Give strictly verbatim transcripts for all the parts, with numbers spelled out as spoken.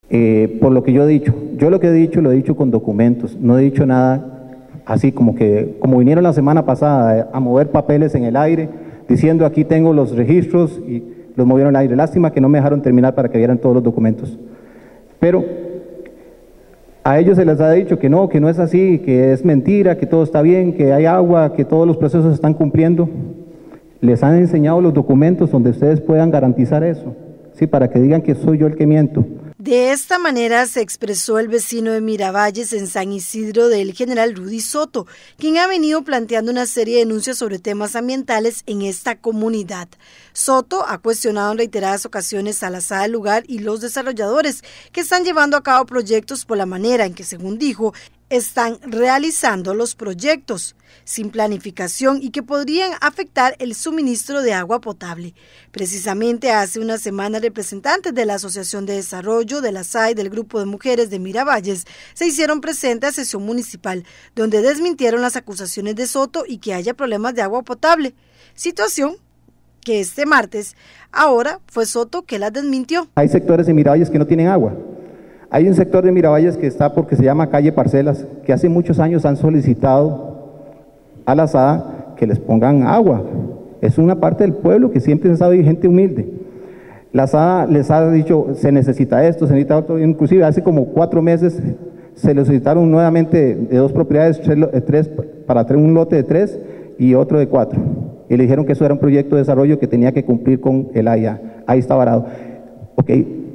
Eh, por lo que yo he dicho, yo lo que he dicho lo he dicho con documentos, no he dicho nada así como que, como vinieron la semana pasada a mover papeles en el aire, diciendo aquí tengo los registros y los movieron al aire. Lástima que no me dejaron terminar para que vieran todos los documentos. Pero a ellos se les ha dicho que no, que no es así, que es mentira, que todo está bien, que hay agua, que todos los procesos se están cumpliendo. Les han enseñado los documentos donde ustedes puedan garantizar eso, sí, para que digan que soy yo el que miento. De esta manera se expresó el vecino de Miravalles en San Isidro del general Rudy Soto, quien ha venido planteando una serie de denuncias sobre temas ambientales en esta comunidad. Soto ha cuestionado en reiteradas ocasiones a la S A del lugar y los desarrolladores que están llevando a cabo proyectos por la manera en que, según dijo, están realizando los proyectos sin planificación y que podrían afectar el suministro de agua potable. Precisamente hace una semana, representantes de la Asociación de Desarrollo, de la S A y del Grupo de Mujeres de Miravalles se hicieron presentes a sesión municipal, donde desmintieron las acusaciones de Soto y que haya problemas de agua potable, situación que este martes ahora fue Soto que las desmintió. Hay sectores en Miravalles que no tienen agua. Hay un sector de Miravalles que está porque se llama Calle Parcelas, que hace muchos años han solicitado a la S A que les pongan agua. Es una parte del pueblo que siempre ha estado ahí, gente humilde. La S A les ha dicho, se necesita esto, se necesita otro, inclusive hace como cuatro meses se le solicitaron nuevamente de dos propiedades, tres, tres, para un lote de tres y otro de cuatro. Y le dijeron que eso era un proyecto de desarrollo que tenía que cumplir con el A I A. Ahí está varado. Ok.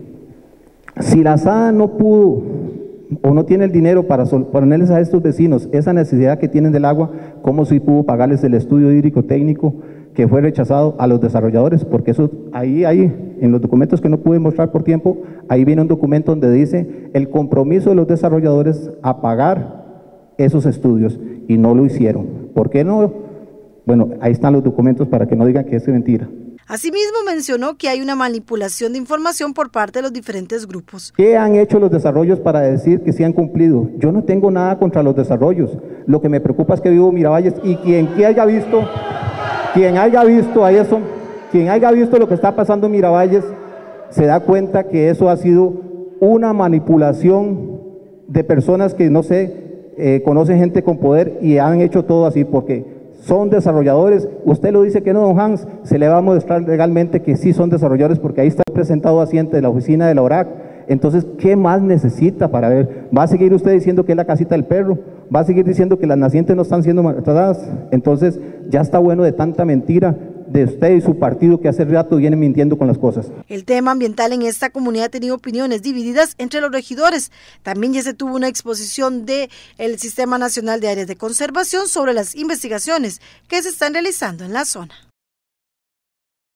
Si la S A no pudo o no tiene el dinero para ponerles a estos vecinos esa necesidad que tienen del agua, ¿cómo sí pudo pagarles el estudio hídrico técnico que fue rechazado a los desarrolladores? Porque eso ahí, ahí, en los documentos que no pude mostrar por tiempo, ahí viene un documento donde dice el compromiso de los desarrolladores a pagar esos estudios y no lo hicieron. ¿Por qué no? Bueno, ahí están los documentos para que no digan que es mentira. Asimismo mencionó que hay una manipulación de información por parte de los diferentes grupos. ¿Qué han hecho los desarrollos para decir que sí han cumplido? Yo no tengo nada contra los desarrollos. Lo que me preocupa es que vivo en Miravalles y quien que haya visto, quien haya visto a eso, quien haya visto lo que está pasando en Miravalles, se da cuenta que eso ha sido una manipulación de personas que no sé, eh, conocen gente con poder y han hecho todo así porque son desarrolladores. Usted lo dice que no, don Hans, se le va a mostrar legalmente que sí son desarrolladores porque ahí está presentado asiente de la oficina de la O R A C. Entonces, ¿qué más necesita para ver? ¿Va a seguir usted diciendo que es la casita del perro? ¿Va a seguir diciendo que las nacientes no están siendo maltratadas? Entonces, ya está bueno de tanta mentira de usted y su partido que hace rato viene mintiendo con las cosas. El tema ambiental en esta comunidad ha tenido opiniones divididas entre los regidores. También ya se tuvo una exposición del Sistema Nacional de Áreas de Conservación sobre las investigaciones que se están realizando en la zona.